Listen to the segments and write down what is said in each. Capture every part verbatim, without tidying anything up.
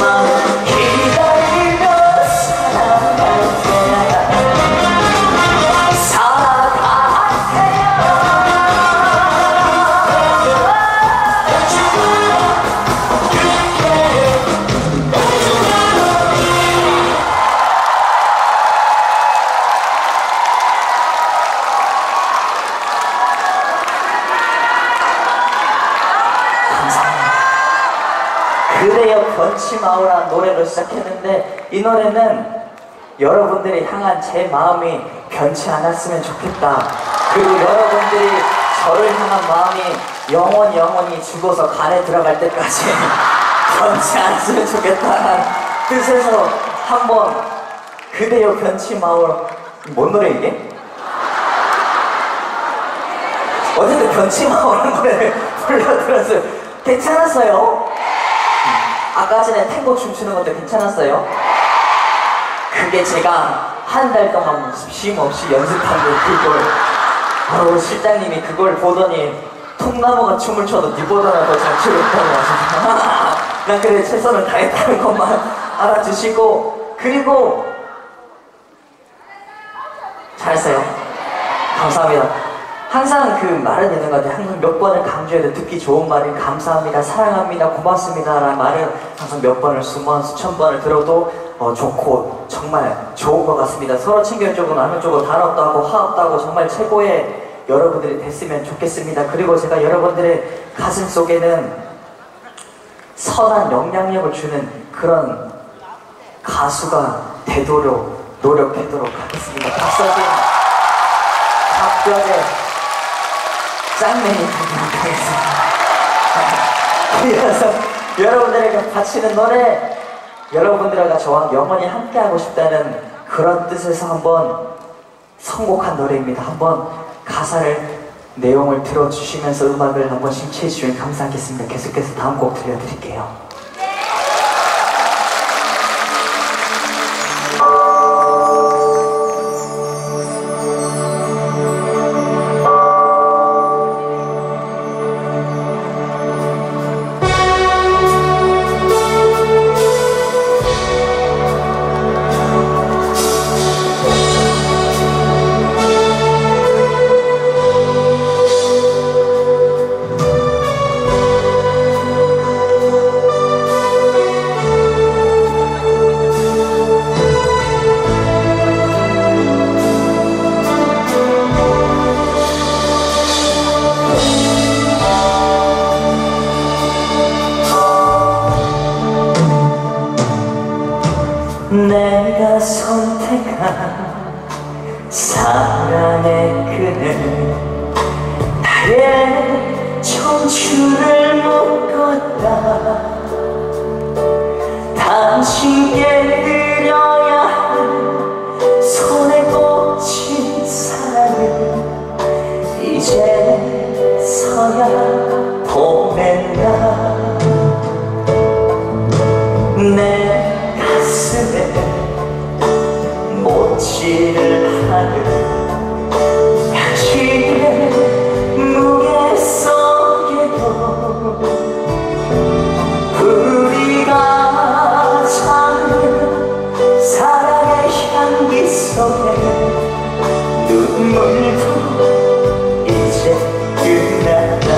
마음 기다리며 살아갈게요. 그대여 변치마오라는 노래로 시작했는데, 이 노래는 여러분들이 향한 제 마음이 변치 않았으면 좋겠다, 그리고 여러분들이 저를 향한 마음이 영원히 영원히 죽어서 간에 들어갈 때까지 변치 않았으면 좋겠다는 뜻에서 한번 그대여 변치마오, 뭔 노래 이게? 어쨌든 변치마오라는 노래를 불러드렸어요. 괜찮았어요? 아까 전에 탱고 춤추는 것도 괜찮았어요? 그게 제가 한 달 동안 쉼 없이 연습한 그걸, 바로 실장님이 그걸 보더니 통나무가 춤을 춰도 니보다는 더 잘 추겠다고 하셔서 난 그래 최선을 다했다는 것만 알아주시고, 그리고 잘했어요. 감사합니다. 항상 그 말은 있는 것 같아요. 항상 몇 번을 강조해도 듣기 좋은 말인 감사합니다, 사랑합니다, 고맙습니다 라는 말은 항상 몇 번을, 수만, 수천 번을 들어도 어, 좋고 정말 좋은 것 같습니다. 서로 챙겨주고 나눠주고 단합도 하고 화합도 하고 정말 최고의 여러분들이 됐으면 좋겠습니다. 그리고 제가 여러분들의 가슴 속에는 선한 영향력을 주는 그런 가수가 되도록 노력하도록 하겠습니다. 박서진 작별의 짱맨이 되도록 하겠습니다. 그래서 여러분들에게 바치는 노래, 여러분들과 저와 영원히 함께하고 싶다는 그런 뜻에서 한번 선곡한 노래입니다. 한번 가사를, 내용을 들어주시면서 음악을 한번 심취해 주시면 감사하겠습니다. 계속해서 다음 곡 들려드릴게요. 내가 선택한 사랑의 그늘, 나의 청춘을 묶었다. 당신께 드려야 할 손에 꽂힌 사랑을 이제서야 보낸다. 내 가슴에 못질을 하는 당신의 무게 속에도 우리가 찾는 사랑의 향기 속에 눈물도 이제 끝났다.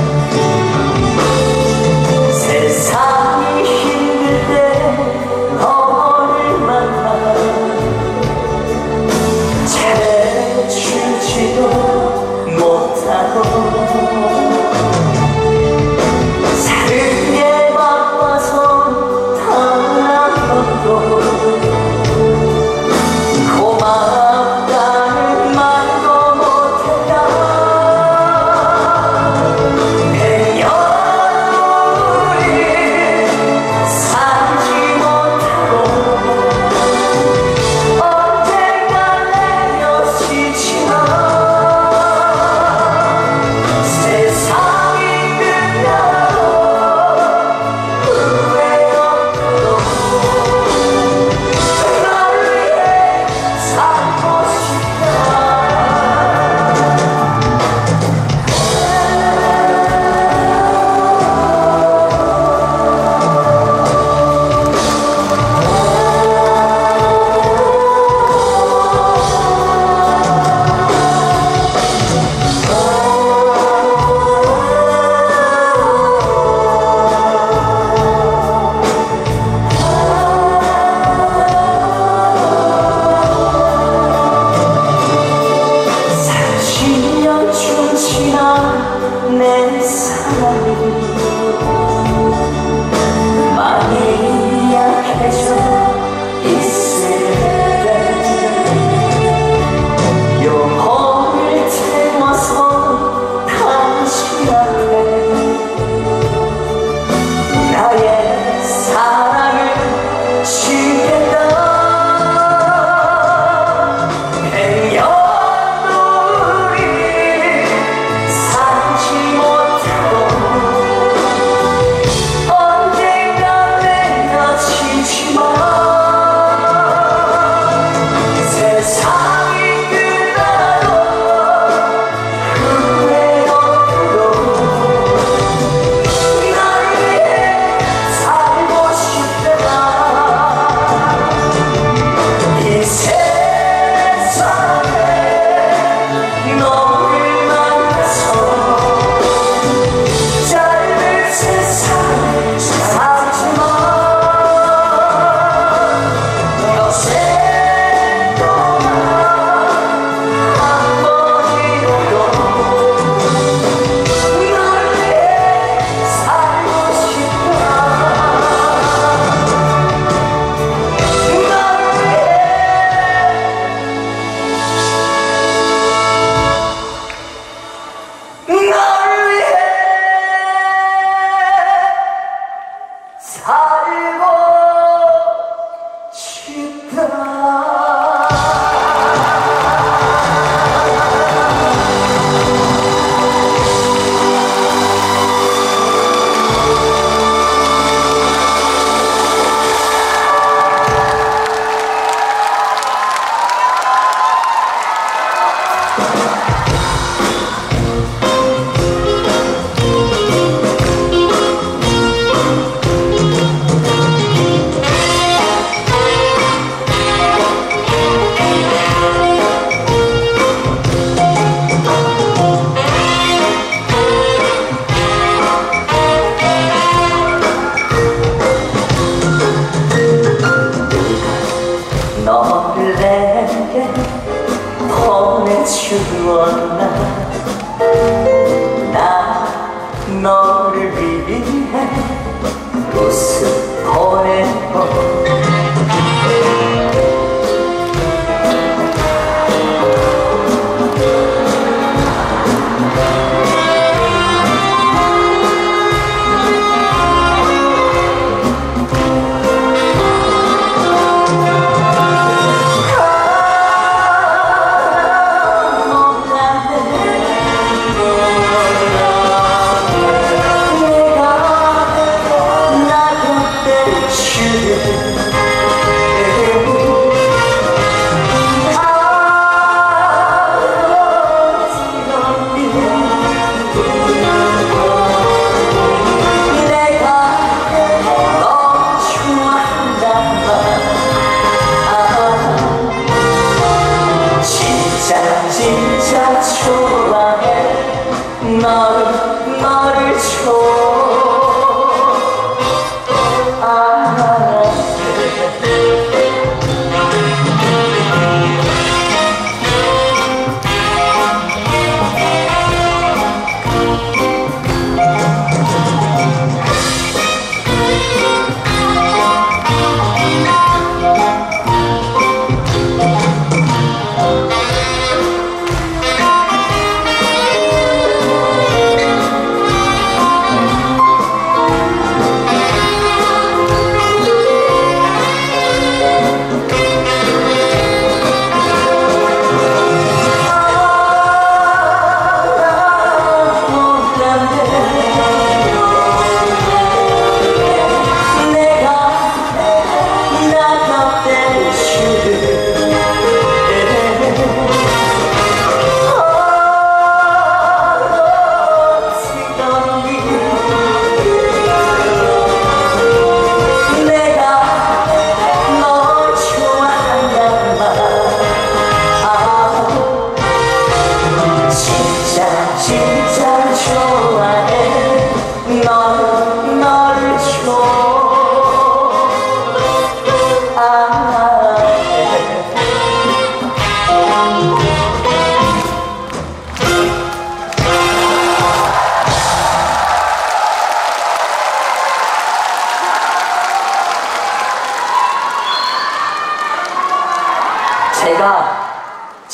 세상이 힘들 때 너를 만나 제발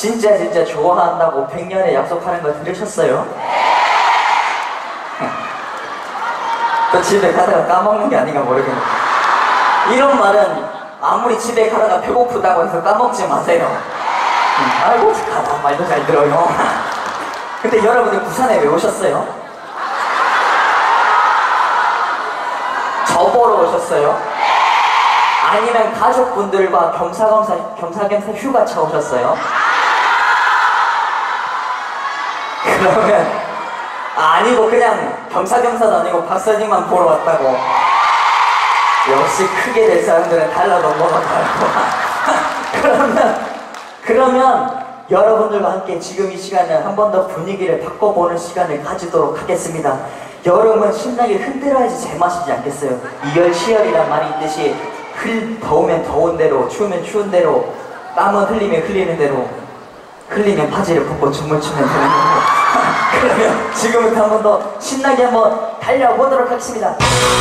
진짜 진짜 좋아한다고 백년에 약속하는 거 들으셨어요? 또 집에 가다가 까먹는 게 아닌가 모르겠네. 이런 말은 아무리 집에 가다가 배고프다고 해서 까먹지 마세요. 아이고 가다 말도 잘 들어요. 근데 여러분들 부산에 왜 오셨어요? 저 보러 오셨어요? 아니면 가족분들과 겸사겸사, 겸사겸사 휴가차 오셨어요? 그러면 아니고 그냥 겸사겸사도 아니고 박사님만 보러 왔다고. 역시 크게 될 사람들은 달러 넘어가 달고. 그러면 그러면 여러분들과 함께 지금 이 시간을 한 번 더 분위기를 바꿔보는 시간을 가지도록 하겠습니다. 여름은 신나게 흔들어야지 제맛이지 않겠어요? 이열치열이란 말이 있듯이 흘, 더우면 더운 대로, 추우면 추운 대로, 땀은 흘리면 흘리는 대로, 흘리면 바지를 벗고 춤을 추면 되는 거고. 그러면 지금부터 한 번 더 신나게 한번 달려보도록 하겠습니다.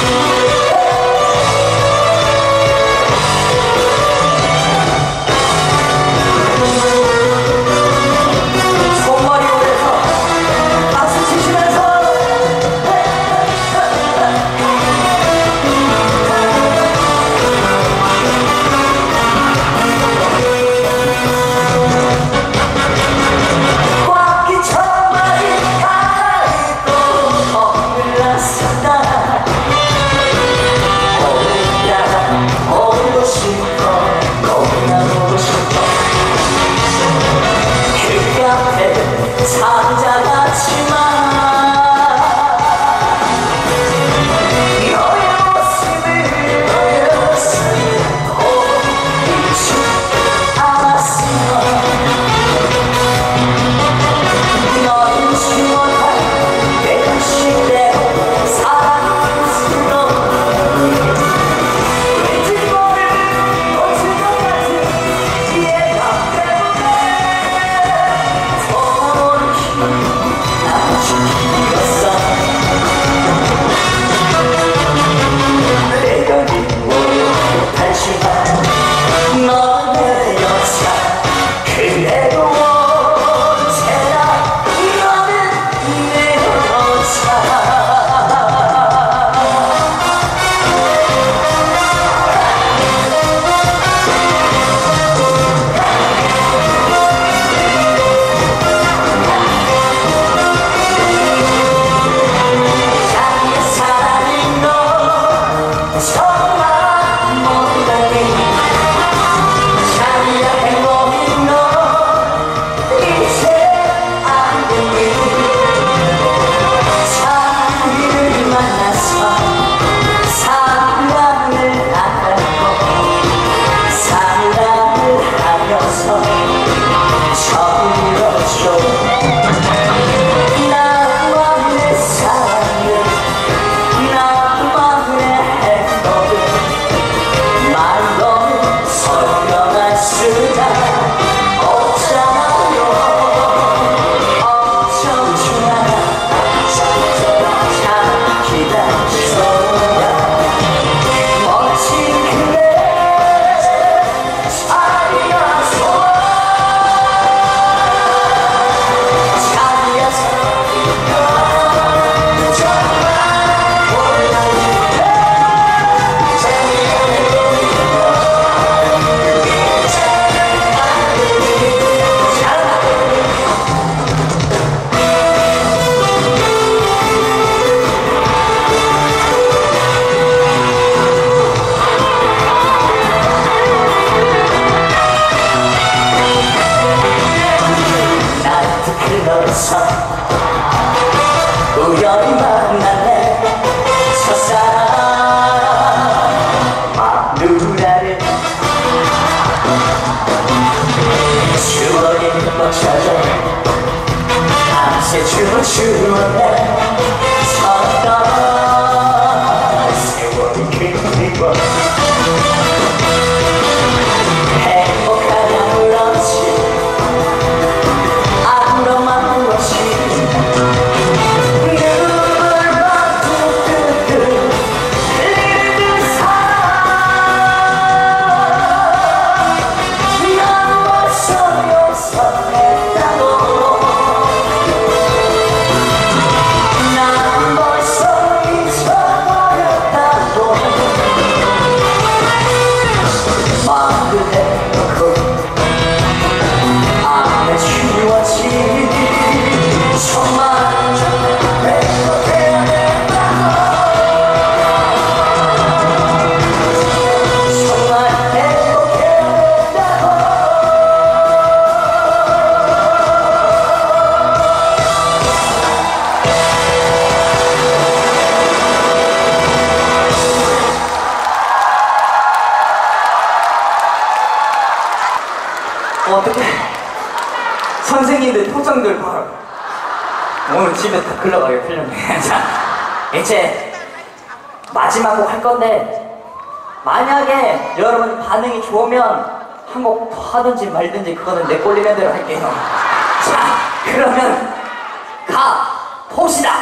손머리 올려서 박수 치시면서 우연히 만난 내 첫사랑 마누라를 추억에 멈춰져 밤새 춤을 추었네. 섰던 세월이 그리워 행복하냐 그렇지 아무런만 그렇지 Oh 어떻게 선생님들 표정들 봐라. 오늘 집에 다 글러가게 풀렸네. 자, 이제 마지막 곡 할 건데 만약에 여러분 반응이 좋으면 한 곡 더 하든지 말든지 그거는 내 꼴리는 대로 할게요. 자, 그러면 가 봅시다.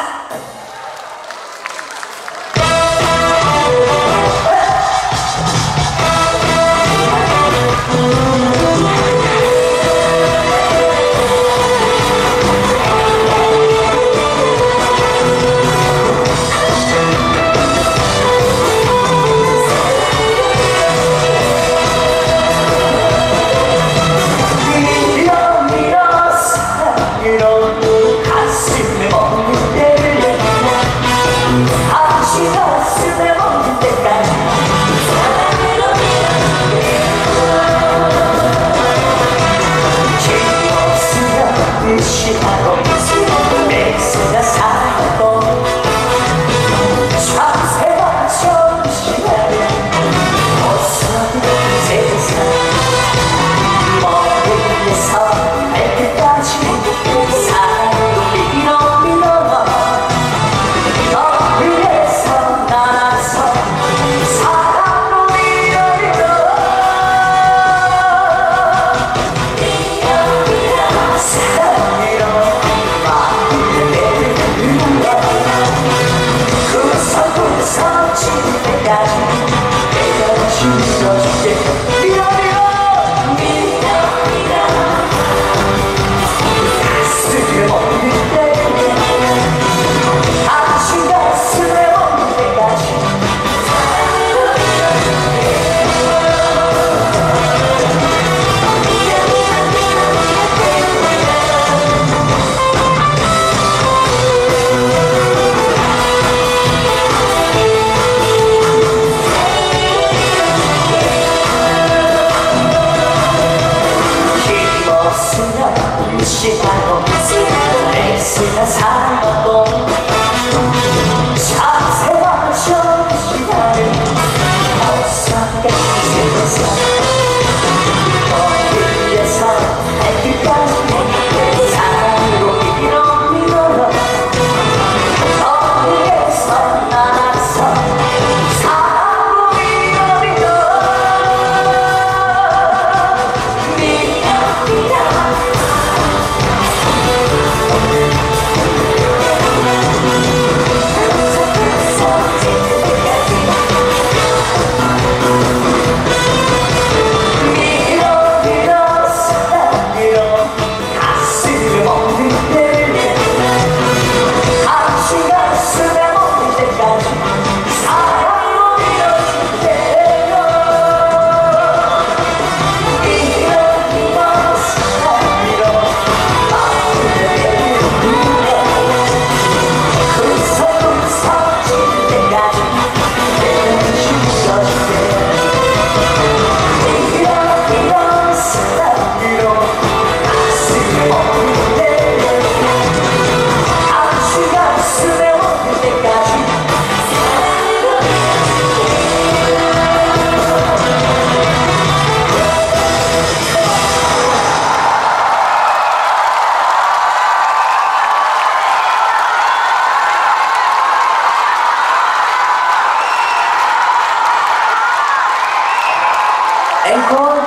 앵콜?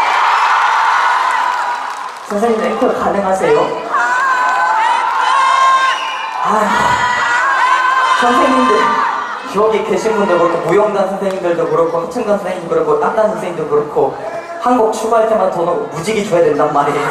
선생님 앵콜 가능하세요? 아휴, 선생님들 여기 계신 분들 그렇고 무용단 선생님들도 그렇고 합창단 선생님도 그렇고 딴딴 선생님도 그렇고 한 곡 추가할 때마다 더 무지개 줘야 된단 말이에요.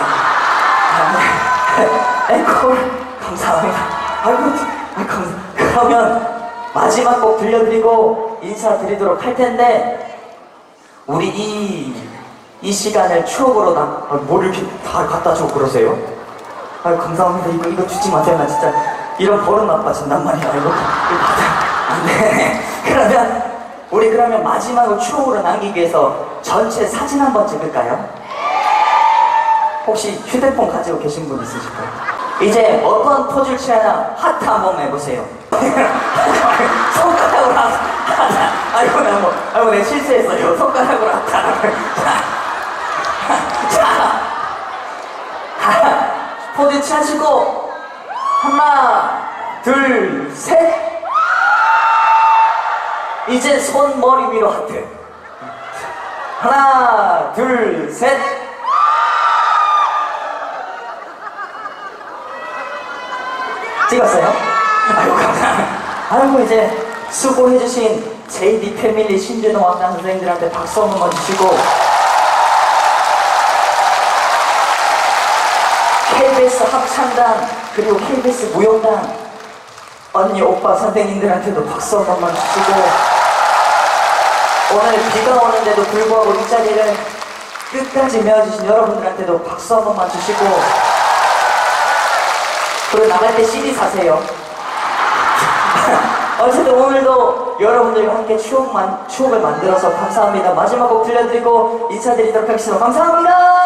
앵콜 감사합니다. 아이고, 아이고 감사. 그러면 마지막 곡 들려드리고 인사드리도록 할 텐데 우리 이, 이 시간을 추억으로 남, 아, 뭘 이렇게 다 갖다 줘 그러세요? 아유, 감사합니다. 이거, 이거 주지 마세요. 나 진짜 이런 버릇 나빠진단 말이야. 이거, 이거 받아. 안 돼. 그러면, 우리 그러면 마지막으로 추억으로 남기기 위해서 전체 사진 한번 찍을까요? 혹시 휴대폰 가지고 계신 분 있으실까요? 이제 어떤 포즈를 취하나 하트 한번 해보세요. 손가락으로 하트. 아이고, 나 뭐, 아이고, 내가 실수했어요. 손가락으로 하트. 자, 자, 모두 찾으고 하나 둘 셋. 이제 손 머리 위로 하트. 하나 둘 셋. 찍었어요? 아이고 감사합니다. 아이고 이제 수고해주신 제이디 패밀리 신준호 왕단 선생님들한테 박수 한 번만 주시고, 케이비에스 합창단 그리고 케이비에스 무용단 언니 오빠 선생님들한테도 박수 한 번만 주시고, 오늘 비가 오는데도 불구하고 이 자리를 끝까지 메워주신 여러분들한테도 박수 한 번만 주시고, 그리고 나갈 때 씨디 사세요. 어쨌든 오늘도 여러분들과 함께 추억만, 추억을 만들어서 감사합니다. 마지막 곡 들려드리고 인사드리도록 하겠습니다. 감사합니다.